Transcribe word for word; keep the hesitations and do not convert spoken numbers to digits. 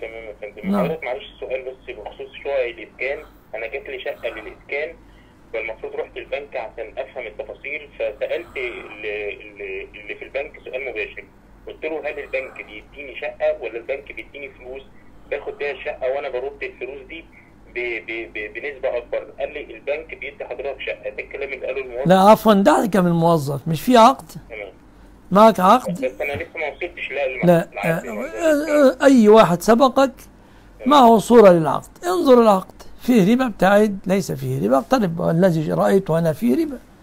تمام يا فندم. نعم. حضرتك معلش سؤال بس بخصوص شقق الاسكان. انا جات لي شقه للاسكان، فالمفروض رحت البنك عشان افهم التفاصيل، فسالت اللي, اللي اللي في البنك سؤال مباشر. قلت له هل البنك بيديني شقه ولا البنك بيديني فلوس باخد بيها الشقه وانا برد الفلوس دي ب ب ب بنسبه اكبر؟ قال لي البنك بيدي حضرتك شقه. ده الكلام اللي قاله الموظف. لا عفوا، دعك من الموظف، مش في عقد؟ تمام. معك عقد؟ بس انا لسه ما وصلتش لا لا. العقد. أي واحد سبقك معه صورة للعقد، انظر العقد، فيه ربا ابتعد، ليس فيه ربا اقترب، والذي رأيته أنا فيه ربا.